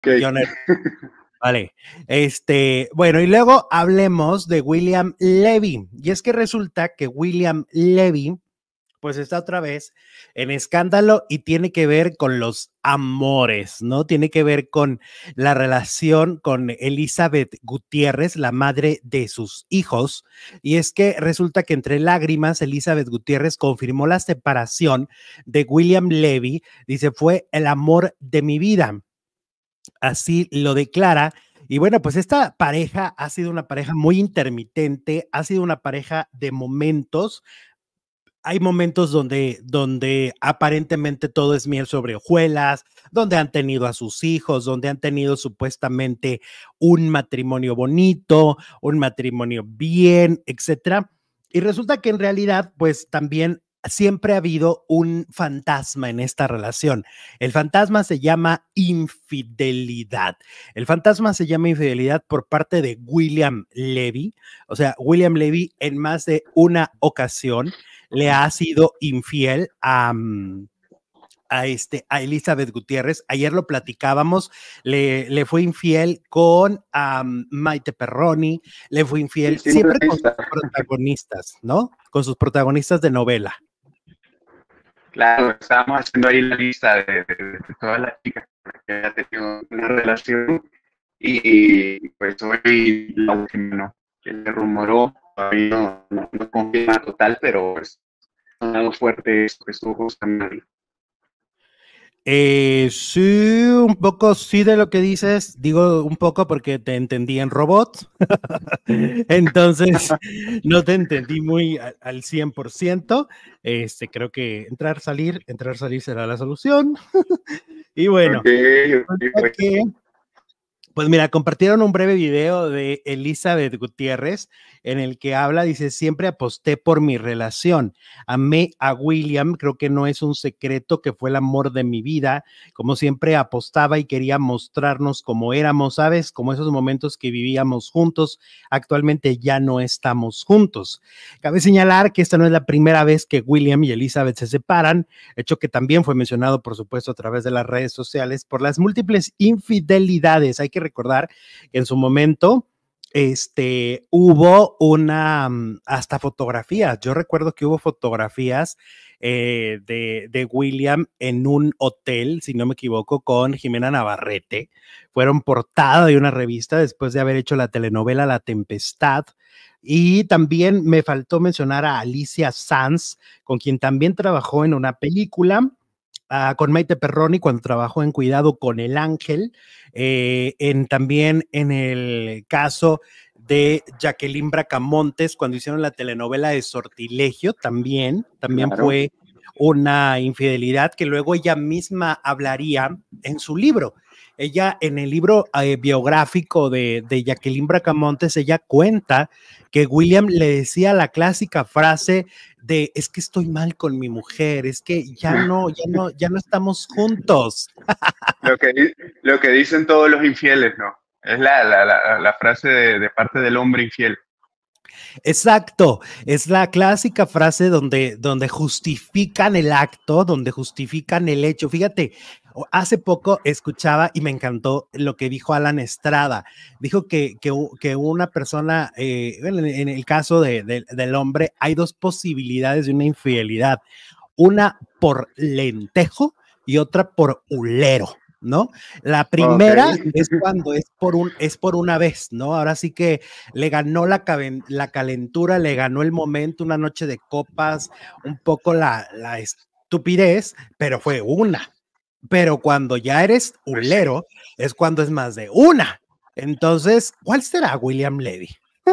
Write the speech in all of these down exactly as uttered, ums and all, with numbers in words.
Okay. John Erwin. Vale, este, bueno, y luego hablemos de William Levy. Y es que resulta que William Levy, pues está otra vez en escándalo y tiene que ver con los amores, ¿no? Tiene que ver con la relación con Elizabeth Gutiérrez, la madre de sus hijos. Y es que resulta que entre lágrimas, Elizabeth Gutiérrez confirmó la separación de William Levy. Dice, fue el amor de mi vida. Así lo declara. Y bueno, pues esta pareja ha sido una pareja muy intermitente, ha sido una pareja de momentos. Hay momentos donde, donde aparentemente todo es miel sobre hojuelas, donde han tenido a sus hijos, donde han tenido supuestamente un matrimonio bonito, un matrimonio bien, etcétera. Y resulta que en realidad, pues también siempre ha habido un fantasma en esta relación. El fantasma se llama infidelidad. El fantasma se llama infidelidad por parte de William Levy. O sea, William Levy en más de una ocasión le ha sido infiel a, a, este, a Elizabeth Gutiérrez. Ayer lo platicábamos, le, le fue infiel con um, Maite Perroni, le fue infiel sí, siempre con sus protagonistas, ¿no? Con sus protagonistas de novela. Claro, estábamos haciendo ahí la lista de, de, de todas las chicas que ha tenido una relación y pues hoy la última, ¿no? Que le rumoró, todavía no, no, no confirma total, pero es algo fuerte eso que estuvo justamente. Eh, sí, un poco sí de lo que dices, digo un poco porque te entendí en robot, entonces no te entendí muy al, al cien por ciento, este, creo que entrar, salir, entrar, salir será la solución, y bueno, okay, okay, okay. Pues mira, compartieron un breve video de Elizabeth Gutiérrez en el que habla, dice, siempre aposté por mi relación, amé a William, creo que no es un secreto que fue el amor de mi vida, como siempre apostaba y quería mostrarnos cómo éramos, ¿sabes? Como esos momentos que vivíamos juntos, actualmente ya no estamos juntos. Cabe señalar que esta no es la primera vez que William y Elizabeth se separan, hecho que también fue mencionado, por supuesto, a través de las redes sociales, por las múltiples infidelidades. Hay que recordar que en su momento este, hubo una, hasta fotografías, yo recuerdo que hubo fotografías eh, de, de William en un hotel, si no me equivoco, con Jimena Navarrete, fueron portada de una revista después de haber hecho la telenovela La Tempestad. Y también me faltó mencionar a Alicia Sanz, con quien también trabajó en una película, Uh, con Maite Perroni cuando trabajó en Cuidado con el Ángel, eh, en, también en el caso de Jacqueline Bracamontes cuando hicieron la telenovela de Sortilegio, también, también claro. Fue una infidelidad que luego ella misma hablaría en su libro. Ella en el libro eh, biográfico de, de Jacqueline Bracamontes, ella cuenta que William le decía la clásica frase de es que estoy mal con mi mujer, es que ya no, ya no, ya no estamos juntos. Lo que, lo que dicen todos los infieles, ¿no? Es la, la, la, la frase de, de parte del hombre infiel. Exacto, es la clásica frase donde, donde justifican el acto, donde justifican el hecho. Fíjate, hace poco escuchaba y me encantó lo que dijo Alan Estrada. Dijo que, que, que una persona, eh, en el caso de, de, del hombre, hay dos posibilidades de una infidelidad. Una por lentejo y otra por hulero, ¿no? La primera okay. es cuando es por, un, es por una vez, ¿no? Ahora sí que le ganó la, la calentura, le ganó el momento, una noche de copas, un poco la, la estupidez, pero fue una. Pero cuando ya eres hulero, es cuando es más de una. Entonces, ¿cuál será William Levy?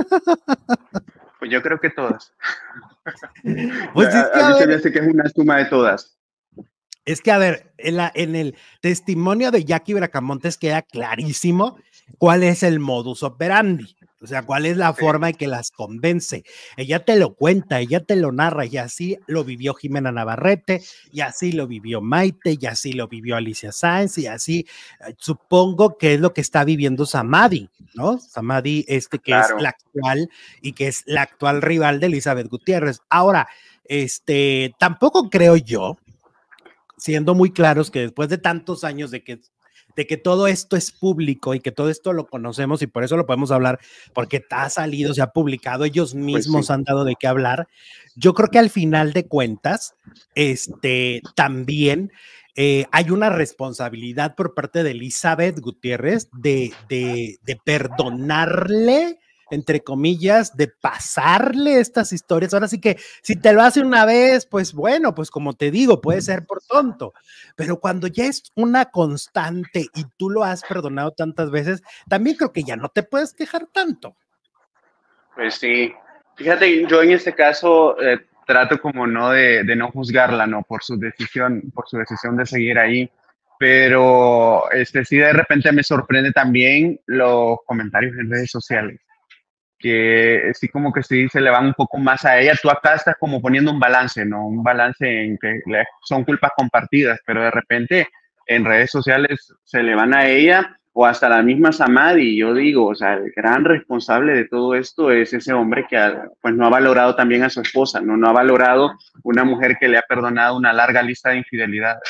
Pues yo creo que todas. Pues a, es que, a, a mí ver, se me hace que es una suma de todas. Es que, a ver, en, la, en el testimonio de Jackie Bracamontes queda clarísimo cuál es el modus operandi, o sea, cuál es la forma en que las convence. Ella te lo cuenta, ella te lo narra, y así lo vivió Jimena Navarrete, y así lo vivió Maite, y así lo vivió Alicia Sáenz, y así eh, supongo que es lo que está viviendo Samadhi, ¿no? Samadhi, este que claro. es la actual, y que es la actual rival de Elizabeth Gutiérrez. Ahora, este, tampoco creo yo, siendo muy claros que después de tantos años de que, de que todo esto es público y que todo esto lo conocemos y por eso lo podemos hablar, porque ha salido, se ha publicado, ellos mismos pues sí. han dado de qué hablar. Yo creo que al final de cuentas, este, también eh, hay una responsabilidad por parte de Elizabeth Gutiérrez de, de, de perdonarle, entre comillas, de pasarle estas historias. Ahora sí que si te lo hace una vez, pues bueno, pues como te digo, puede ser por tonto, pero cuando ya es una constante y tú lo has perdonado tantas veces, también creo que ya no te puedes quejar tanto. Pues sí, fíjate, yo en este caso eh, trato como no de, de no juzgarla, no, por su decisión, por su decisión de seguir ahí, pero este sí de repente me sorprende también los comentarios en redes sociales, que sí como que sí se le van un poco más a ella. Tú acá estás como poniendo un balance, ¿no? Un balance en que son culpas compartidas, pero de repente en redes sociales se le van a ella o hasta la misma Samadhi. Yo digo, o sea, el gran responsable de todo esto es ese hombre que pues no ha valorado también a su esposa, ¿no? No ha valorado una mujer que le ha perdonado una larga lista de infidelidades.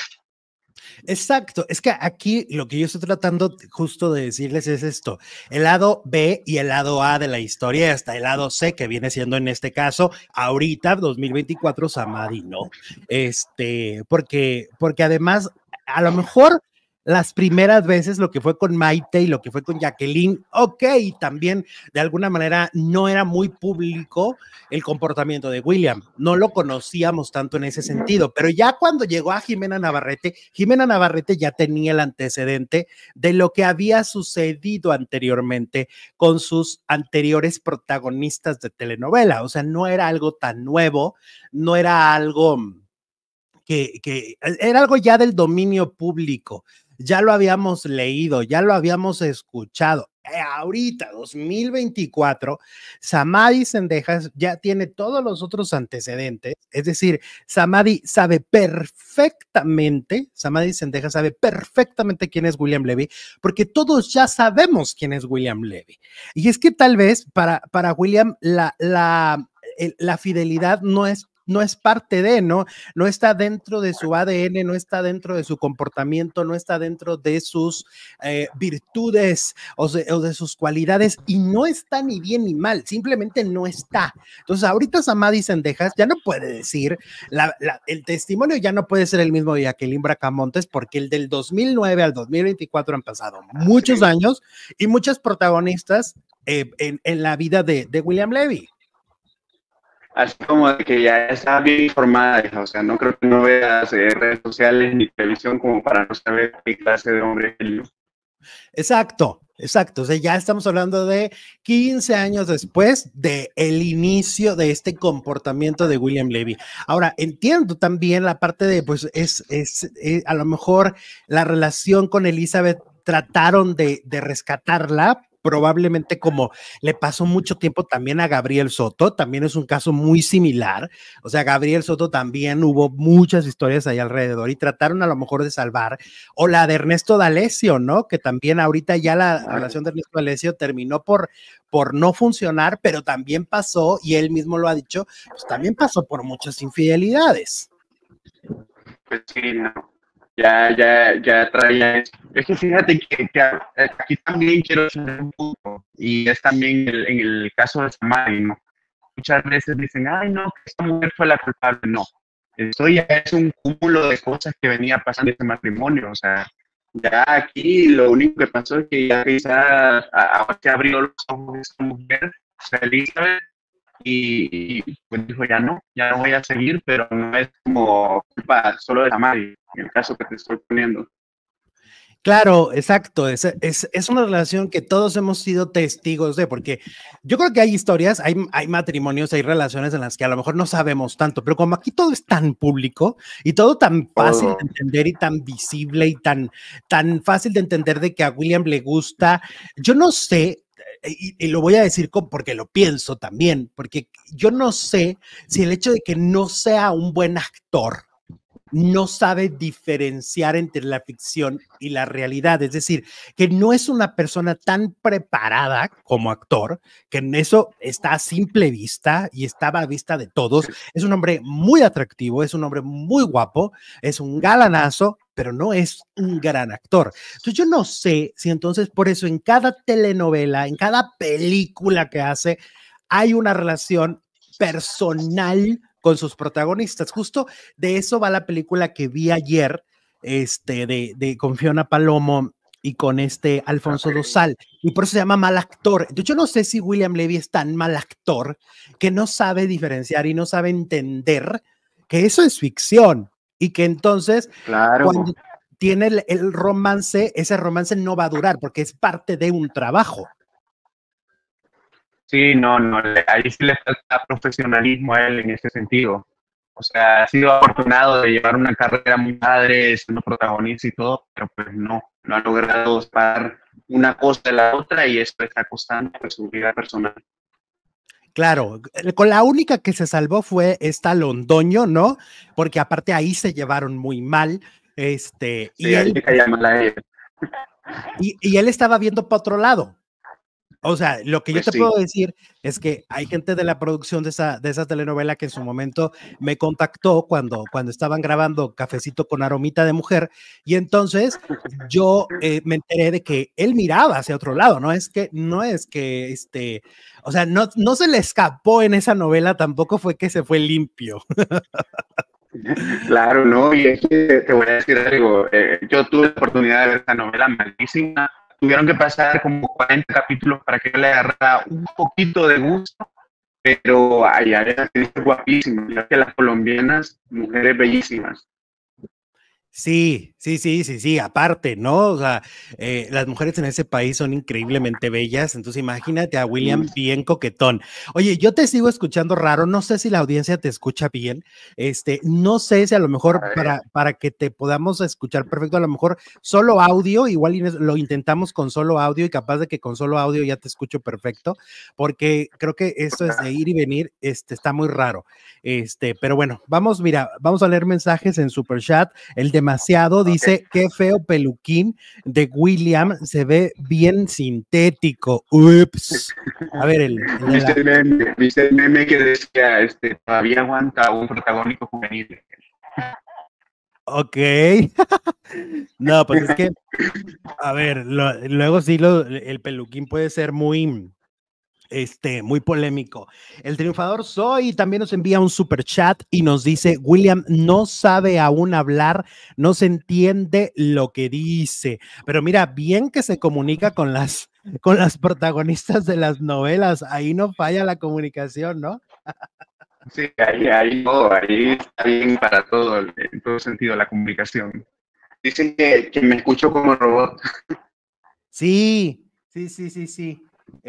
Exacto, es que aquí lo que yo estoy tratando justo de decirles es esto, el lado B y el lado A de la historia y hasta el lado C que viene siendo en este caso, ahorita dos mil veinticuatro Samadhi, ¿no? Este, porque, porque además a lo mejor las primeras veces lo que fue con Maite y lo que fue con Jacqueline, ok, también de alguna manera no era muy público el comportamiento de William, no lo conocíamos tanto en ese sentido, pero ya cuando llegó a Ximena Navarrete, Ximena Navarrete ya tenía el antecedente de lo que había sucedido anteriormente con sus anteriores protagonistas de telenovela, o sea, no era algo tan nuevo, no era algo que, que era algo ya del dominio público. Ya lo habíamos leído, ya lo habíamos escuchado. Eh, ahorita, dos mil veinticuatro, Samadhi Zendejas ya tiene todos los otros antecedentes, es decir, Samadhi sabe perfectamente, Samadhi Zendejas sabe perfectamente quién es William Levy, porque todos ya sabemos quién es William Levy. Y es que tal vez para, para William la, la, la fidelidad no es no es parte de, ¿no? No está dentro de su A D N, no está dentro de su comportamiento, no está dentro de sus eh, virtudes o de, o de sus cualidades y no está ni bien ni mal, simplemente no está. Entonces ahorita Samadhi Zendejas ya no puede decir, la, la, el testimonio ya no puede ser el mismo de Jacqueline Bracamontes porque el del dos mil nueve al dos mil veinticuatro han pasado muchos años y muchas protagonistas eh, en, en la vida de, de William Levy. Así como de que ya está bien informada, o sea, no creo que no veas eh, redes sociales ni televisión como para no saber qué clase de hombre es él. Exacto, exacto, o sea, ya estamos hablando de quince años después del inicio de este comportamiento de William Levy. Ahora, entiendo también la parte de, pues, es, es, es a lo mejor la relación con Elizabeth trataron de, de rescatarla, probablemente como le pasó mucho tiempo también a Gabriel Soto, también es un caso muy similar, o sea, Gabriel Soto también hubo muchas historias ahí alrededor y trataron a lo mejor de salvar, o la de Ernesto D'Alessio, ¿no? Que también ahorita ya la relación de Ernesto D'Alessio terminó por, por no funcionar, pero también pasó, y él mismo lo ha dicho, pues también pasó por muchas infidelidades. Pues sí, no. Ya, ya, ya traía eso. Es que fíjate que, que aquí también quiero hacer un punto, y es también el, en el caso de Samadhi, ¿no? Muchas veces dicen, ay, no, que esta mujer fue la culpable. No, esto ya es un cúmulo de cosas que venía pasando en ese matrimonio. O sea, ya aquí lo único que pasó es que ya quizás se abrió los ojos de esta mujer, o sea, Elizabeth, y, y pues dijo, ya no, ya no voy a seguir, pero no es como culpa solo de Samadhi, en el caso que te estoy poniendo. Claro, exacto, es, es, es una relación que todos hemos sido testigos de, porque yo creo que hay historias, hay, hay matrimonios, hay relaciones en las que a lo mejor no sabemos tanto, pero como aquí todo es tan público y todo tan fácil de entender y tan visible y tan, tan fácil de entender de que a William le gusta, yo no sé, Y, y lo voy a decir porque lo pienso también, porque yo no sé si el hecho de que no sea un buen actor no sabe diferenciar entre la ficción y la realidad, es decir, que no es una persona tan preparada como actor, que en eso está a simple vista y estaba a vista de todos. Es un hombre muy atractivo, es un hombre muy guapo, es un galanazo, pero no es un gran actor. Entonces yo no sé si entonces por eso en cada telenovela, en cada película que hace, hay una relación personal con sus protagonistas. Justo de eso va la película que vi ayer, este, de, de con Fiona Palomo y con este Alfonso Okay. Dosal, y por eso se llama Mal Actor. Entonces yo no sé si William Levy es tan mal actor que no sabe diferenciar y no sabe entender que eso es ficción y que entonces Claro. cuando tiene el, el romance, ese romance no va a durar porque es parte de un trabajo. Sí, no, no, ahí sí le falta profesionalismo a él en ese sentido. O sea, ha sido afortunado de llevar una carrera muy padre, siendo protagonista y todo, pero pues no, no ha logrado separar una cosa de la otra y eso está costando pues, su vida personal. Claro, con la única que se salvó fue esta Londoño, ¿no? Porque aparte ahí se llevaron muy mal, este, Sí, y ahí él, le caía mal a él. y, y él estaba viendo para otro lado. O sea, lo que yo Pues te sí. puedo decir es que hay gente de la producción de esa, de esa telenovela que en su momento me contactó cuando, cuando estaban grabando Cafecito con Aromita de Mujer, y entonces yo eh, me enteré de que él miraba hacia otro lado, no es que, no es que, este, o sea, no, no se le escapó en esa novela, tampoco fue que se fue limpio. Claro, ¿no? Y es que te voy a decir algo. Eh, yo tuve la oportunidad de ver esta novela malísima. Tuvieron que pasar como cuarenta capítulos para que yo le agarrara un poquito de gusto, pero hay áreas guapísimas. Ya que las colombianas, mujeres bellísimas. Sí, sí, sí, sí, sí, aparte, ¿no? O sea, eh, las mujeres en ese país son increíblemente bellas, entonces imagínate a William bien coquetón. Oye, yo te sigo escuchando raro, no sé si la audiencia te escucha bien, este, no sé si a lo mejor para, para que te podamos escuchar perfecto, a lo mejor solo audio, igual lo intentamos con solo audio y capaz de que con solo audio ya te escucho perfecto, porque creo que esto es de ir y venir, este, está muy raro, este, pero bueno, vamos, mira, vamos a leer mensajes en Super Chat, el de Demasiado dice, okay, qué feo peluquín de William, se ve bien sintético. Ups. A ver, el, el ¿Viste, el meme, ¿Viste el meme que decía, este, todavía aguanta un protagónico juvenil? Ok. No, pues es que, a ver, lo, luego sí, lo, el peluquín puede ser muy... Este, muy polémico. El triunfador Soy también nos envía un super chat y nos dice, William no sabe aún hablar, no se entiende lo que dice, pero mira, bien que se comunica con las, con las protagonistas de las novelas, ahí no falla la comunicación, ¿no? Sí, ahí, ahí, todo, ahí está bien para todo, en todo sentido la comunicación. Dicen que, que me escucho como robot. Sí, sí, sí, sí, sí.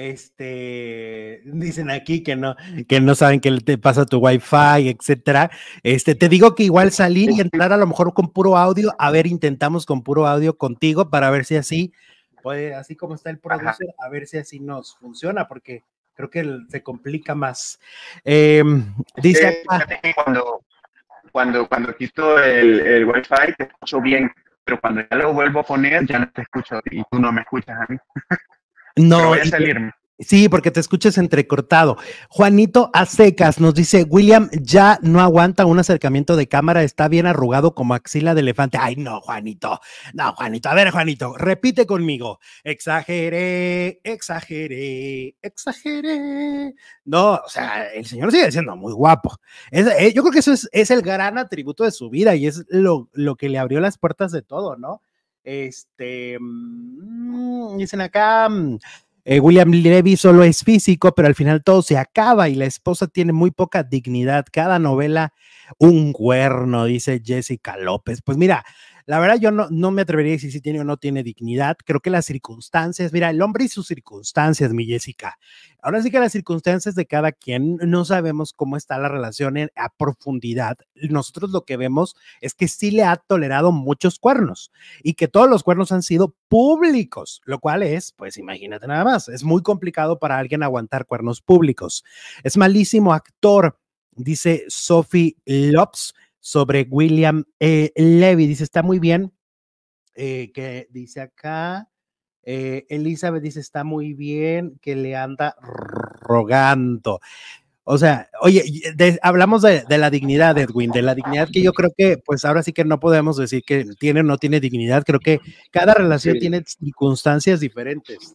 Este, dicen aquí que no, que no saben qué te pasa tu wifi, etcétera. Este, te digo que igual salir y entrar a lo mejor con puro audio, a ver, intentamos con puro audio contigo para ver si así, pues, así como está el producer, Ajá. A ver si así nos funciona, porque creo que el, se complica más. Eh, dice acá, fíjate que cuando, cuando, cuando quito el, el wifi te escucho bien, pero cuando ya lo vuelvo a poner ya no te escucho a ti y tú no me escuchas a mí. No, pero voy a salirme. Sí, porque te escuchas entrecortado. Juanito a secas nos dice, William ya no aguanta un acercamiento de cámara, está bien arrugado como axila de elefante. Ay, no, Juanito, no, Juanito, a ver, Juanito, repite conmigo. Exageré, exageré, exageré. No, o sea, el señor sigue siendo muy guapo. Es, eh, yo creo que eso es, es el gran atributo de su vida y es lo, lo que le abrió las puertas de todo, ¿no? Este, mmm, dicen acá... Eh, William Levy solo es físico, pero al final todo se acaba y la esposa tiene muy poca dignidad. Cada novela, un cuerno, dice Jessica López. Pues mira, la verdad yo no, no me atrevería a decir si tiene o no tiene dignidad. Creo que las circunstancias, mira, el hombre y sus circunstancias, mi Jessica. Ahora sí que las circunstancias de cada quien, no sabemos cómo está la relación en, a profundidad. Nosotros lo que vemos es que sí le ha tolerado muchos cuernos y que todos los cuernos han sido públicos, lo cual es, pues imagínate nada más, es muy complicado para alguien aguantar cuernos públicos. Es malísimo actor, dice Sophie Lops. sobre William eh, Levy. Dice, está muy bien, eh, que dice acá, eh, Elizabeth dice, está muy bien, que le anda rogando. O sea, oye, de, hablamos de, de la dignidad, Edwin, de la dignidad que yo creo que, pues ahora sí que no podemos decir que tiene o no tiene dignidad. Creo que cada relación Sí. tiene circunstancias diferentes.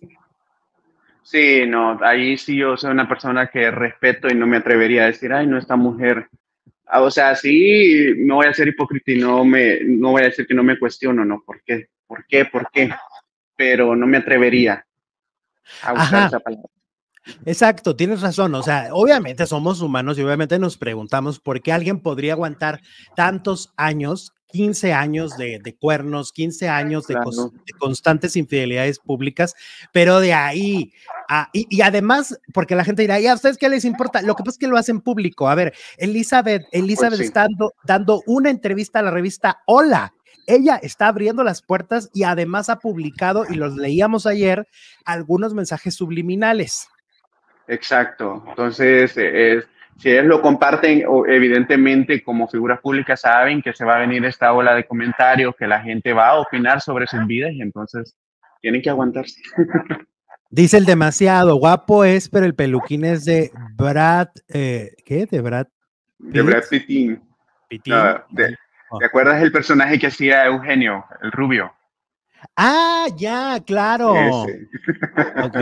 Sí, no, ahí sí yo soy una persona que respeto y no me atrevería a decir, ay, no, esta mujer. Ah, o sea, sí, no voy a ser hipócrita y no, me, no voy a decir que no me cuestiono, ¿no? ¿Por qué? ¿Por qué? ¿Por qué? Pero no me atrevería a usar Ajá. esa palabra. Exacto, tienes razón. O sea, obviamente somos humanos y obviamente nos preguntamos por qué alguien podría aguantar tantos años, quince años de, de cuernos, quince años de, cos, Claro. de, constantes infidelidades públicas, pero de ahí, a, y, y además, porque la gente dirá, ¿y a ustedes qué les importa? Lo que pasa es que lo hacen público. A ver, Elizabeth, Elizabeth Pues sí. está dando, dando una entrevista a la revista Hola. Ella está abriendo las puertas y además ha publicado, y los leíamos ayer, algunos mensajes subliminales. Exacto. Entonces, es, si ellos lo comparten, evidentemente como figuras públicas saben que se va a venir esta ola de comentarios, que la gente va a opinar sobre sus vidas y entonces tienen que aguantarse. Dice el demasiado guapo es, pero el peluquín es de Brad, eh, ¿qué? De Brad De Pitt. Brad Pittin. Pittin. No, de, ¿te acuerdas del personaje que hacía Eugenio, el rubio? Ah, ya, claro. Ese. Ok,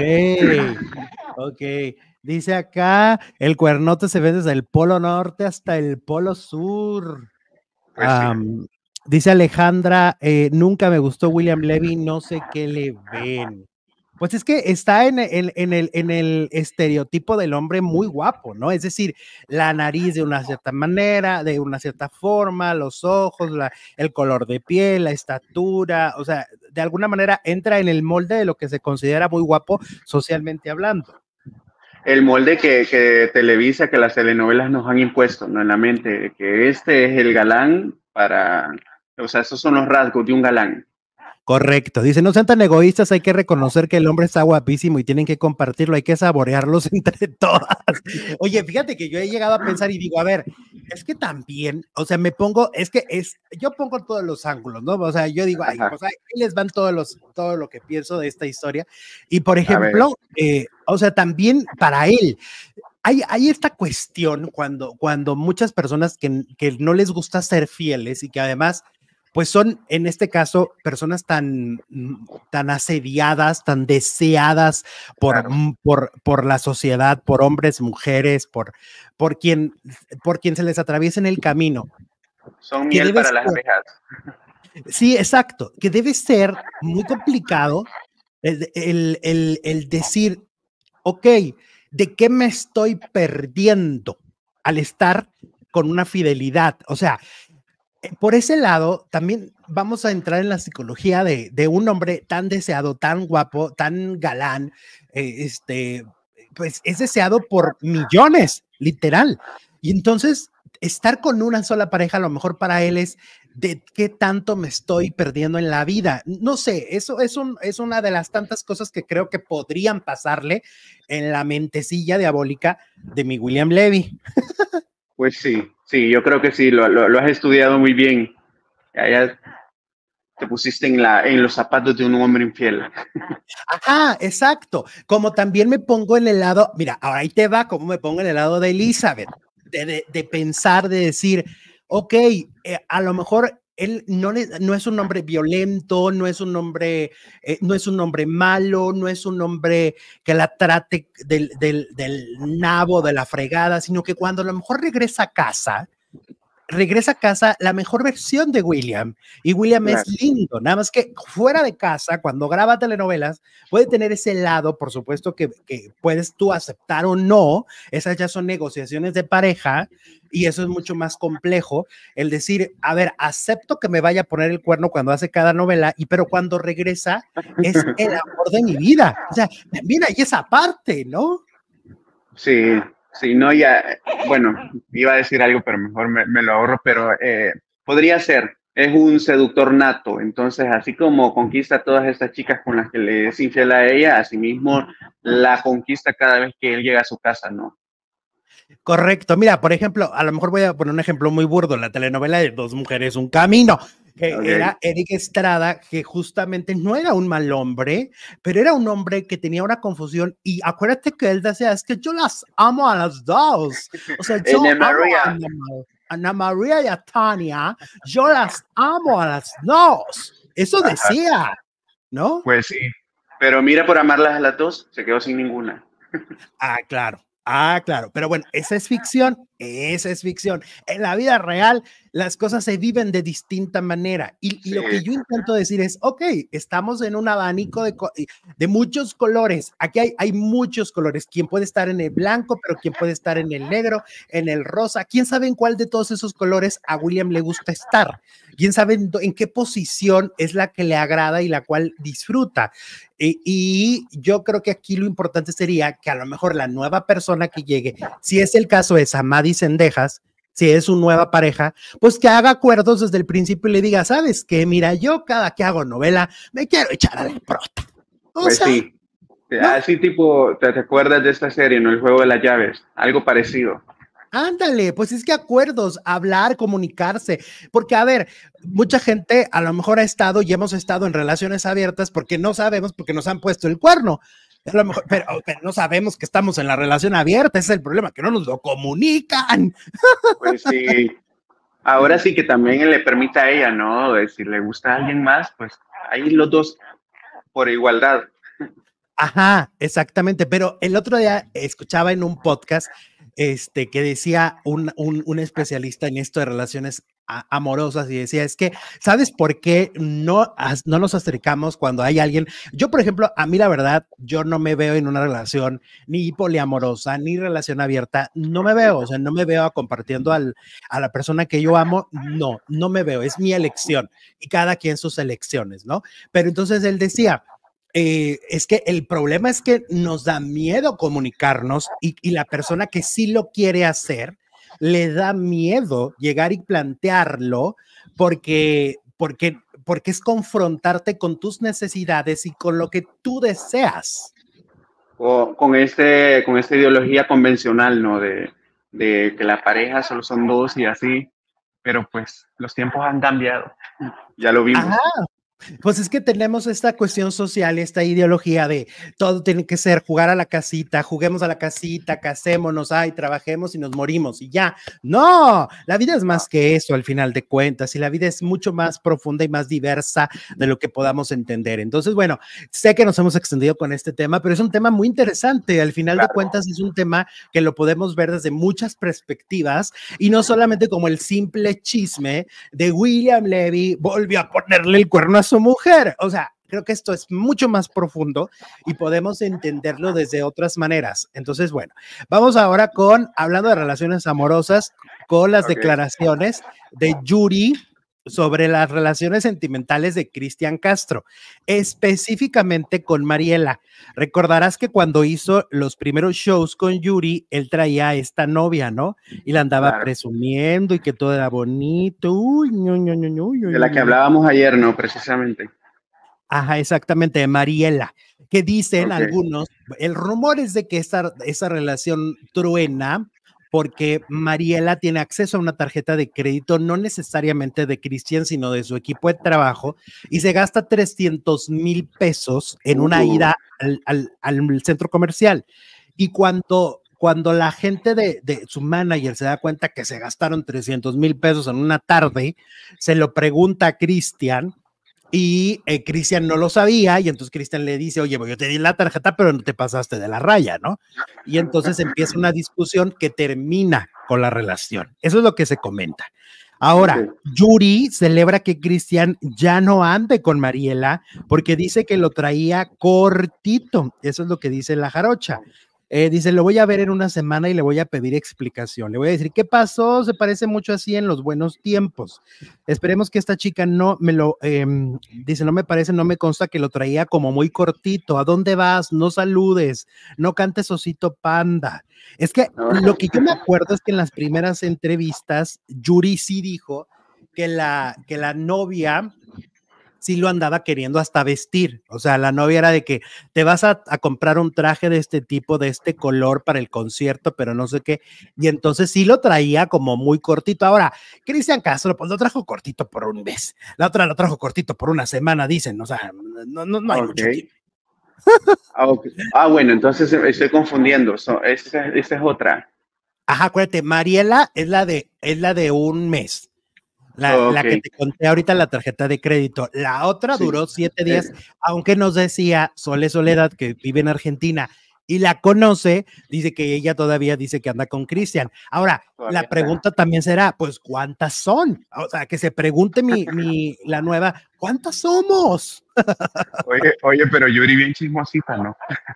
ok. Dice acá, el cuernote se ve desde el polo norte hasta el polo sur. Pues sí. Um, dice Alejandra, eh, nunca me gustó William Levy, no sé qué le ven. Pues es que está en el, en, el, en el estereotipo del hombre muy guapo, ¿no? Es decir, la nariz de una cierta manera, de una cierta forma, los ojos, la, el color de piel, la estatura, o sea, de alguna manera entra en el molde de lo que se considera muy guapo socialmente hablando. El molde que, que Televisa, que las telenovelas nos han impuesto, ¿no? En la mente, que este es el galán para, o sea, esos son los rasgos de un galán. Correcto. Dice, no sean tan egoístas, hay que reconocer que el hombre está guapísimo y tienen que compartirlo, hay que saborearlos entre todas. Oye, fíjate que yo he llegado a pensar y digo, a ver, es que también, o sea, me pongo, es que es, yo pongo todos los ángulos, ¿no? O sea, yo digo, ay, pues ahí les van todos los, todo lo que pienso de esta historia. Y por ejemplo, eh, o sea, también para él, hay, hay esta cuestión cuando, cuando muchas personas que, que no les gusta ser fieles y que además pues son, en este caso, personas tan, tan asediadas, tan deseadas por, claro. por, por la sociedad, por hombres, mujeres, por, por, quien, por quien se les atraviesa en el camino. Son miel para ser, las abejas. Sí, exacto, que debe ser muy complicado el, el, el, el decir, ok, ¿de qué me estoy perdiendo al estar con una fidelidad? O sea, por ese lado, también vamos a entrar en la psicología de, de un hombre tan deseado, tan guapo, tan galán, eh, este, pues es deseado por millones, literal. Y entonces, estar con una sola pareja, a lo mejor para él es de qué tanto me estoy perdiendo en la vida. No sé, eso es, un, es una de las tantas cosas que creo que podrían pasarle en la mentecilla diabólica de mi William Levy. Pues sí, sí, yo creo que sí, lo, lo, lo has estudiado muy bien. Ya, ya te pusiste en, la, en los zapatos de un hombre infiel. Ajá, exacto. Como también me pongo en el lado, mira, ahora ahí te va, como me pongo en el lado de Elizabeth, de, de, de pensar, de decir, ok, eh, a lo mejor él no, no es un hombre violento, no es un hombre, eh, no es un hombre malo, no es un hombre que la trate del, del, del nabo, de la fregada, sino que cuando a lo mejor regresa a casa, regresa a casa la mejor versión de William, y William claro. es lindo, nada más que fuera de casa, cuando graba telenovelas, puede tener ese lado, por supuesto que, que puedes tú aceptar o no, esas ya son negociaciones de pareja, y eso es mucho más complejo, el decir, a ver, acepto que me vaya a poner el cuerno cuando hace cada novela, y pero cuando regresa, es el amor de mi vida, o sea, también hay esa parte, ¿no? Sí, sí, no, ya, bueno, iba a decir algo, pero mejor me, me lo ahorro, pero eh, podría ser, es un seductor nato, entonces así como conquista a todas estas chicas con las que le es infiel a ella, asimismo la conquista cada vez que él llega a su casa, ¿no? Correcto. Mira, por ejemplo, a lo mejor voy a poner un ejemplo muy burdo, la telenovela de Dos Mujeres, un Camino, que okay. Era Eric Estrada, que justamente no era un mal hombre, pero era un hombre que tenía una confusión, y acuérdate que él decía, es que yo las amo a las dos, o sea, yo Ana amo María. a Ana, Ana María y a Tania, yo las amo a las dos, eso decía, ajá, ¿no? Pues sí, pero mira, por amarlas a las dos, se quedó sin ninguna. Ah, claro. Ah, claro, pero bueno, esa es ficción, esa es ficción. En la vida real, las cosas se viven de distinta manera. Y, sí. y lo que yo intento decir es, ok, estamos en un abanico de, de muchos colores. Aquí hay, hay muchos colores. ¿Quién puede estar en el blanco, pero quién puede estar en el negro, en el rosa? ¿Quién sabe en cuál de todos esos colores a William le gusta estar? ¿Quién sabe en, en qué posición es la que le agrada y la cual disfruta? Y, y yo creo que aquí lo importante sería que a lo mejor la nueva persona que llegue, si es el caso de Samadhi Sendejas, si es su nueva pareja, pues que haga acuerdos desde el principio y le diga, ¿sabes qué? Mira, yo cada que hago novela me quiero echar a la prota. O pues sea, sí, ¿no? Así tipo, ¿te, ¿te acuerdas de esta serie, no? El juego de las llaves, algo parecido. Ándale, pues es que acuerdos, hablar, comunicarse, porque a ver, mucha gente a lo mejor ha estado y hemos estado en relaciones abiertas porque no sabemos, porque nos han puesto el cuerno, a lo mejor, pero, pero no sabemos que estamos en la relación abierta, ese es el problema, que no nos lo comunican. Pues sí, ahora sí que también le permite a ella, ¿no? Si le gusta a alguien más, pues ahí los dos por igualdad. Ajá, exactamente, pero el otro día escuchaba en un podcast este, que decía un, un, un especialista en esto de relaciones a, amorosas y decía, es que, ¿sabes por qué no, no nos acercamos cuando hay alguien? Yo, por ejemplo, a mí la verdad, yo no me veo en una relación ni poliamorosa, ni relación abierta, no me veo, o sea, no me veo compartiendo al, a la persona que yo amo, no, no me veo, es mi elección y cada quien sus elecciones, ¿no? Pero entonces él decía, Eh, es que el problema es que nos da miedo comunicarnos y, y la persona que sí lo quiere hacer le da miedo llegar y plantearlo porque, porque, porque es confrontarte con tus necesidades y con lo que tú deseas. O con, este, con esta ideología convencional, ¿no? De, de que la pareja solo son dos y así, pero pues los tiempos han cambiado, ya lo vimos. Ajá. Pues es que tenemos esta cuestión social, esta ideología de todo tiene que ser jugar a la casita, juguemos a la casita, casémonos, ay, trabajemos y nos morimos y ya. No, la vida es más que eso al final de cuentas y la vida es mucho más profunda y más diversa de lo que podamos entender. Entonces, bueno, sé que nos hemos extendido con este tema, pero es un tema muy interesante. Al final claro. de cuentas es un tema que lo podemos ver desde muchas perspectivas y no solamente como el simple chisme de William Levy volvió a ponerle el cuerno a su mujer, o sea, creo que esto es mucho más profundo y podemos entenderlo desde otras maneras. Entonces, bueno, vamos ahora con, hablando de relaciones amorosas, con las okay. declaraciones de Yuri sobre las relaciones sentimentales de Cristian Castro, específicamente con Mariela. Recordarás que cuando hizo los primeros shows con Yuri, él traía a esta novia, ¿no? Y la andaba claro. presumiendo y que todo era bonito. Uy, ñu, ñu, ñu, ñu, ñu, de la que hablábamos ayer, ¿no? Precisamente. Ajá, exactamente, de Mariela, que dicen okay. algunos, el rumor es de que esta, esa relación truena porque Mariela tiene acceso a una tarjeta de crédito, no necesariamente de Cristian, sino de su equipo de trabajo, y se gasta trescientos mil pesos en una uh. ida al, al, al centro comercial. Y cuando, cuando la gente de, de su manager se da cuenta que se gastaron trescientos mil pesos en una tarde, se lo pregunta a Cristian, y eh, Cristian no lo sabía, y entonces Cristian le dice, oye, yo te di la tarjeta, pero no te pasaste de la raya, ¿no? Y entonces empieza una discusión que termina con la relación. Eso es lo que se comenta. Ahora, Yuri celebra que Cristian ya no ande con Mariela porque dice que lo traía cortito. Eso es lo que dice la jarocha. Eh, dice, lo voy a ver en una semana y le voy a pedir explicación. Le voy a decir, ¿qué pasó? Se parece mucho así en los buenos tiempos. Esperemos que esta chica no me lo, eh, dice, no me parece, no me consta que lo traía como muy cortito. ¿A dónde vas? No saludes, no cantes Osito Panda. Es que lo que yo me acuerdo es que en las primeras entrevistas, Yuri sí dijo que la, que la novia sí lo andaba queriendo hasta vestir. O sea, la novia era de que te vas a, a comprar un traje de este tipo, de este color para el concierto, pero no sé qué. Y entonces sí lo traía como muy cortito. Ahora, Cristian Castro, pues lo trajo cortito por un mes. La otra lo trajo cortito por una semana, dicen. O sea, no, no, no hay Ok. mucho tiempo. Ah, ok. Ah, bueno, entonces estoy confundiendo. So, esa, esa es otra. Ajá, acuérdate, Mariela es la de, es la de un mes. La, Ok. la que te conté ahorita, la tarjeta de crédito. La otra Sí. duró siete Eh, días, aunque nos decía Sole Soledad, que vive en Argentina y la conoce, dice que ella todavía dice que anda con Cristian. Ahora, todavía la está. pregunta también será, pues, ¿cuántas son? O sea, que se pregunte mi, mi, la nueva, ¿cuántas somos? Oye, oye, pero Yuri bien chismosita, ¿no?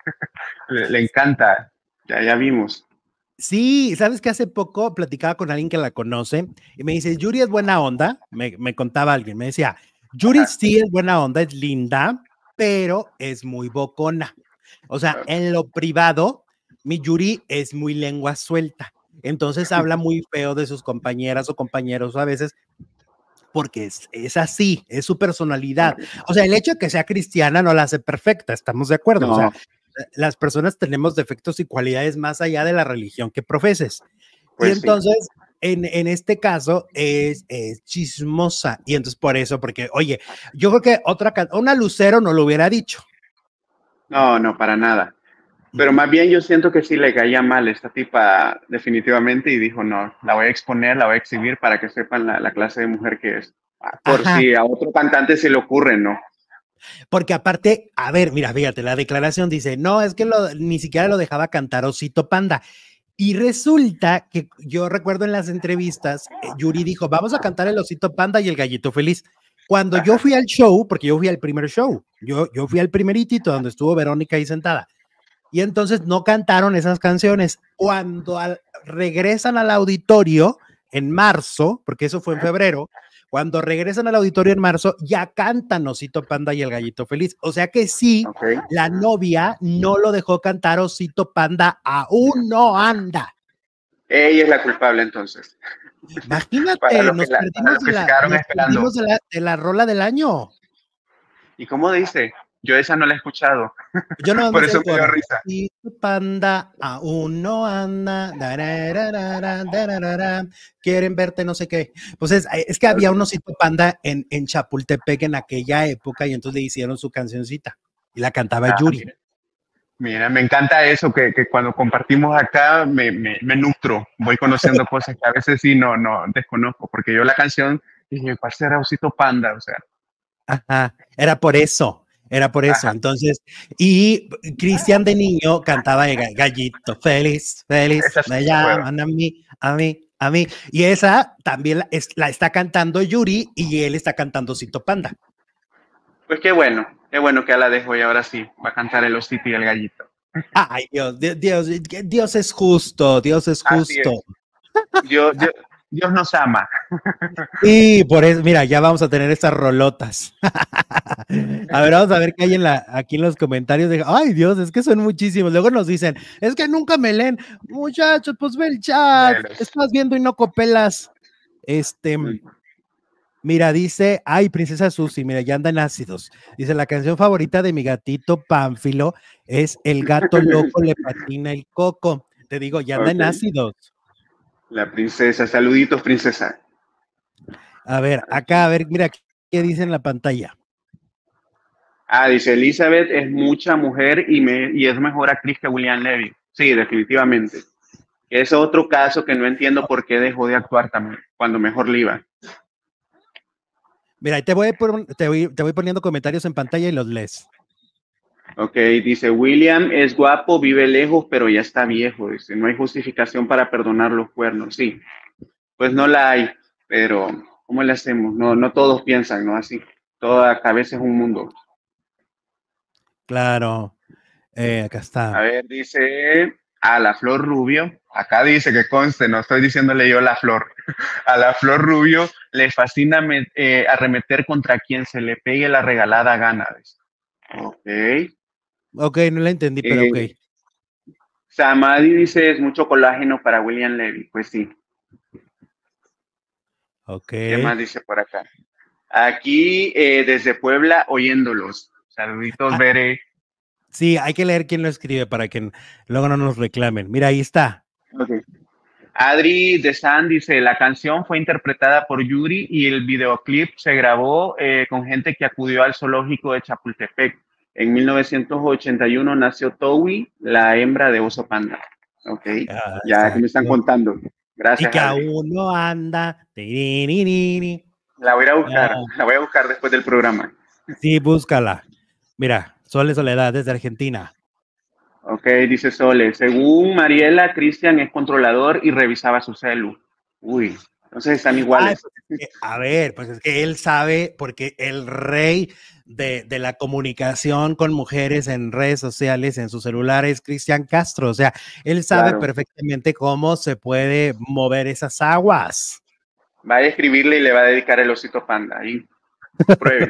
Le, le encanta. Ya, ya vimos. Sí, sabes que hace poco platicaba con alguien que la conoce y me dice, Yuri es buena onda, me, me contaba alguien, me decía, Yuri Ajá. sí es buena onda, es linda, pero es muy bocona. O sea, Ok. en lo privado, mi Yuri es muy lengua suelta. Entonces habla muy feo de sus compañeras o compañeros a veces porque es, es así, es su personalidad. Ok. O sea, el hecho de que sea cristiana no la hace perfecta, estamos de acuerdo. O sea, No, las personas tenemos defectos y cualidades más allá de la religión que profeses. Y pues sí. entonces, en, en este caso, es, es chismosa. Y entonces, por eso, porque, oye, yo creo que otra, una Lucero no lo hubiera dicho. No, no, para nada. Pero más bien yo siento que sí le caía mal esta tipa definitivamente y dijo, no, la voy a exponer, la voy a exhibir para que sepan la, la clase de mujer que es. Ah, por Ajá, si a otro cantante se le ocurre, ¿no? porque aparte, a ver, mira, fíjate, la declaración dice, no, es que lo, ni siquiera lo dejaba cantar Osito Panda. Y resulta que yo recuerdo en las entrevistas, eh, Yuri dijo, vamos a cantar el Osito Panda y el Gallito Feliz. Cuando yo Ajá. fui al show, porque yo fui al primer show, yo, yo fui al primeritito donde estuvo Verónica ahí sentada, y entonces no cantaron esas canciones. Cuando al, regresan al auditorio en marzo, porque eso fue en febrero, cuando regresan al auditorio en marzo, ya cantan Osito Panda y el Gallito Feliz. O sea que sí, Ok. la novia no lo dejó cantar Osito Panda, aún no anda. Ella es la culpable entonces. Para Imagínate, los que, nos la, para perdimos los de que se la, quedaron nos esperando. perdimos de la, de la rola del año. ¿Y cómo dice? Yo esa no la he escuchado. Yo no me Por sé eso el me dio coro. risa. Y tu panda aún no anda. Dararara, dararara, quieren verte, no sé qué. Pues es, es que había un osito panda en, en Chapultepec en aquella época y entonces le hicieron su cancioncita y la cantaba Ah, Yuri. mira. Mira, me encanta eso, que, que cuando compartimos acá me, me, me nutro, voy conociendo cosas que a veces sí no, no desconozco, porque yo la canción dije, ¿cuál será Osito Panda? O sea, Ajá, era por eso, era por eso. ajá, Entonces, y Cristian de niño cantaba de gallito, feliz, feliz, esa sí me me acuerdo. llaman a mí, a mí, a mí. Y esa también la, es, la está cantando Yuri y él está cantando Cito Panda. Pues qué bueno, qué bueno que ya la dejo y ahora sí, va a cantar el Osito y el Gallito. Ay, Dios, Dios, Dios es justo, Dios es Así justo. es, Dios, Dios, Dios nos ama. Y por eso, mira, ya vamos a tener estas rolotas. A ver, vamos a ver qué hay en la, aquí en los comentarios. De, ay, Dios, es que son muchísimos. Luego nos dicen, es que nunca me leen. Muchachos, pues ve el chat. Velos. Estás viendo y no copelas. Este, mira, dice, ay, Princesa Susi, mira, ya andan ácidos. Dice, la canción favorita de mi gatito Pánfilo es El gato loco le patina el coco. Te digo, ya andan Ok, ácidos. la princesa, saluditos princesa. A ver, acá, a ver, mira, ¿qué dice en la pantalla? Ah, dice Elizabeth es mucha mujer y, me, y es mejor actriz que William Levy. Sí, definitivamente. Es otro caso que no entiendo por qué dejó de actuar también, cuando mejor le iba. Mira, te voy, por, te, voy, te voy poniendo comentarios en pantalla y los lees. Ok, dice William es guapo, vive lejos, pero ya está viejo. Dice, no hay justificación para perdonar los cuernos. Sí, pues no la hay, pero ¿cómo le hacemos? No, no todos piensan, ¿no? Así. Toda cabeza es un mundo. Claro, eh, acá A está. ver, dice a la Flor Rubio. Acá dice que conste, no estoy diciéndole yo la Flor. A la Flor Rubio le fascina me, eh, arremeter contra quien se le pegue la regalada gana. Dice. Ok. Ok, no la entendí, pero ok. Eh, Samadi dice es mucho colágeno para William Levy. Pues sí. Ok. ¿Qué más dice por acá? Aquí eh, desde Puebla oyéndolos. Saluditos, Ah, Bere. sí, hay que leer quién lo escribe para que luego no nos reclamen. Mira, ahí está. Okay. Adri de San dice, la canción fue interpretada por Yuri y el videoclip se grabó eh, con gente que acudió al zoológico de Chapultepec. En mil novecientos ochenta y uno nació Towi, la hembra de oso panda. Ok, Ah, ya que me están exacto. contando. Y Gracias, que Adri. aún no anda. Tirinini. La voy a buscar, Ah, la voy a buscar después del programa. sí, búscala. Mira, Sol de Soledad desde Argentina. Ok, dice Sole, según Mariela, Cristian es controlador y revisaba su celu. Uy, entonces están Ay, iguales. pues es que, a ver, pues es que él sabe, porque el rey de, de la comunicación con mujeres en redes sociales, en su celular, es Cristian Castro. O sea, él sabe Claro. perfectamente cómo se puede mover esas aguas. Va a escribirle y le va a dedicar el osito panda. Ahí, pruebe.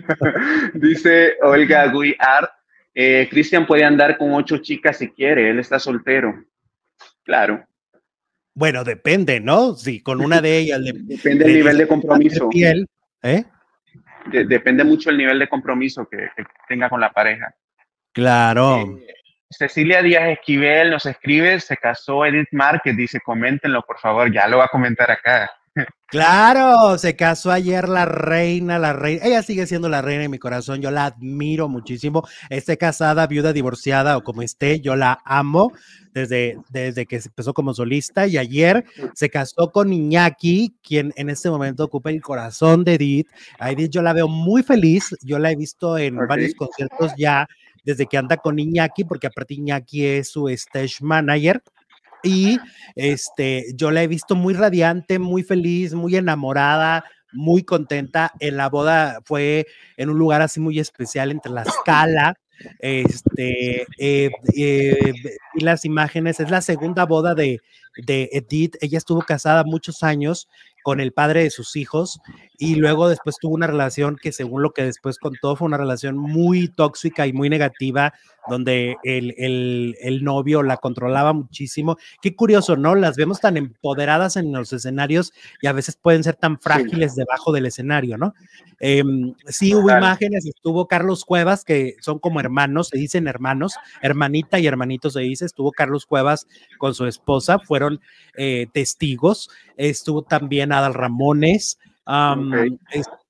Dice Olga Guiart, eh, Cristian puede andar con ocho chicas si quiere, él está soltero. Claro. Bueno, depende, ¿no? Si con una de ellas le, Depende del le nivel dice de que va a ser compromiso. fiel, ¿eh? De, depende mucho el nivel de compromiso que, que tenga con la pareja. Claro. Eh, Cecilia Díaz Esquivel nos escribe, se casó Edith Márquez, dice, coméntenlo por favor, ya lo va a comentar acá. Claro, se casó ayer la reina, la reina, ella sigue siendo la reina de mi corazón, yo la admiro muchísimo, esté casada, viuda, divorciada o como esté, yo la amo desde, desde que empezó como solista y ayer se casó con Iñaki, quien en este momento ocupa el corazón de Edith. A Edith yo la veo muy feliz, yo la he visto en varios Okay. conciertos ya desde que anda con Iñaki, porque aparte Iñaki es su stage manager. Y este, yo la he visto muy radiante, muy feliz, muy enamorada, muy contenta. En la boda fue en un lugar así muy especial en Tlaxcala. Este, eh, eh, y las imágenes, es la segunda boda de, de Edith. Ella estuvo casada muchos años con el padre de sus hijos y luego después tuvo una relación que según lo que después contó fue una relación muy tóxica y muy negativa donde el, el, el novio la controlaba muchísimo. Qué curioso, ¿no? Las vemos tan empoderadas en los escenarios y a veces pueden ser tan frágiles sí. debajo del escenario, ¿no? Eh, sí hubo claro. imágenes, estuvo Carlos Cuevas, que son como hermanos, se dicen hermanos, hermanita y hermanito se dice, estuvo Carlos Cuevas con su esposa, fueron eh, testigos, estuvo también Adal Ramones, um, okay.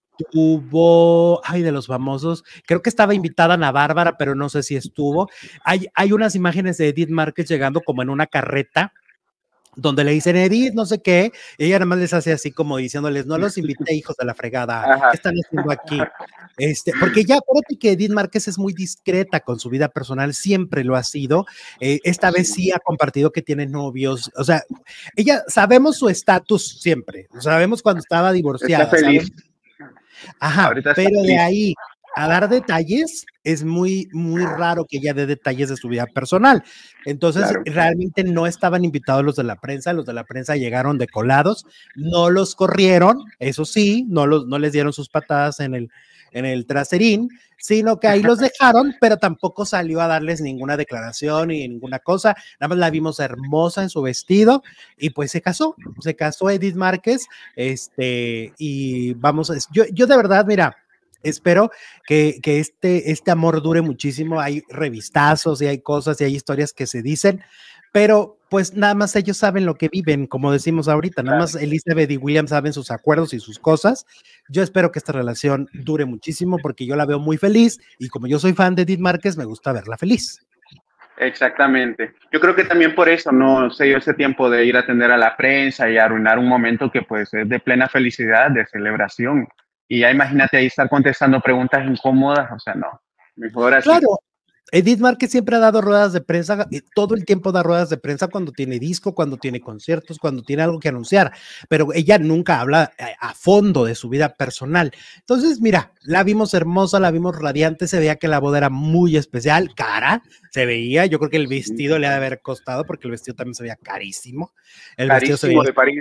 estuvo, ay, de los famosos, creo que estaba invitada Ana Bárbara, pero no sé si estuvo. Hay, hay unas imágenes de Edith Márquez llegando como en una carreta, donde le dicen Edith, no sé qué, y ella nada más les hace así como diciéndoles, no los invité, hijos de la fregada, Ajá. ¿qué están haciendo aquí? Este, porque ya, acuérdate que Edith Márquez es muy discreta con su vida personal, siempre lo ha sido, eh, esta vez sí ha compartido que tiene novios, o sea, ella, sabemos su estatus siempre, sabemos cuando estaba divorciada, está feliz. ¿sabes? Ajá, Ahorita pero de ahí a dar detalles, es muy, muy raro que ella dé detalles de su vida personal. Entonces, claro. realmente no estaban invitados los de la prensa, los de la prensa llegaron de colados, no los corrieron, eso sí, no, los, no les dieron sus patadas en el, en el traserín, sino que ahí los dejaron, pero tampoco salió a darles ninguna declaración ni ninguna cosa, nada más la vimos hermosa en su vestido y pues se casó, se casó Edith Márquez, este, y vamos a, yo, yo de verdad, mira, espero que, que este, este amor dure muchísimo, hay revistazos y hay cosas y hay historias que se dicen, pero pues nada más ellos saben lo que viven, como decimos ahorita, nada más Elizabeth y William saben sus acuerdos y sus cosas. Yo espero que esta relación dure muchísimo porque yo la veo muy feliz y como yo soy fan de Edith Márquez, me gusta verla feliz. Exactamente. Yo creo que también por eso no se dio ese tiempo de ir a atender a la prensa y arruinar un momento que pues es de plena felicidad, de celebración. Y ya imagínate ahí estar contestando preguntas incómodas, o sea, no, mejor así. Claro, Edith Márquez siempre ha dado ruedas de prensa, todo el tiempo da ruedas de prensa cuando tiene disco, cuando tiene conciertos, cuando tiene algo que anunciar, pero ella nunca habla a fondo de su vida personal. Entonces, mira, la vimos hermosa, la vimos radiante, se veía que la boda era muy especial, cara, se veía, yo creo que el vestido le ha de haber costado, porque el vestido también se veía carísimo. El carísimo vestido se veía de París.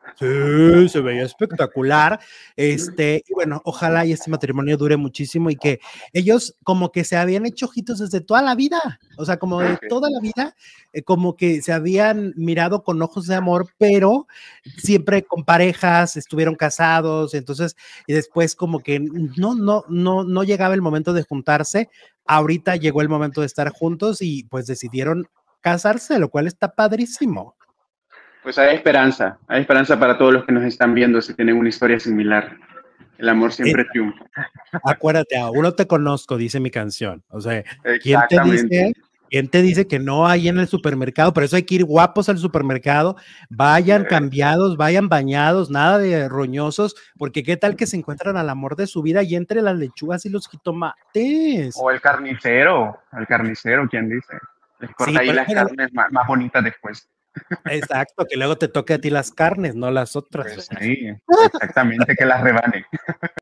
Sí, se veía espectacular. Este, y bueno, ojalá y este matrimonio dure muchísimo y que ellos como que se habían hecho ojitos desde toda la vida, o sea, como de toda la vida, eh, como que se habían mirado con ojos de amor, pero siempre con parejas, estuvieron casados, entonces, y después como que no, no, no, no llegaba el momento de juntarse. Ahorita llegó el momento de estar juntos y pues decidieron casarse, lo cual está padrísimo. Pues hay esperanza, hay esperanza para todos los que nos están viendo si tienen una historia similar. El amor siempre triunfa. Acuérdate, aún no te conozco, dice mi canción. O sea, ¿quién te Exactamente. dice, quién te dice que no hay en el supermercado? Por eso hay que ir guapos al supermercado, vayan Eh, cambiados, vayan bañados, nada de roñosos, porque qué tal que se encuentran al amor de su vida y entre las lechugas y los jitomates. O el carnicero, el carnicero, ¿quién dice? Les Sí, corta ahí pero, las pero carnes más, más bonitas después. exacto, que luego te toque a ti las carnes, no las otras. Pues sí, exactamente, que las rebane.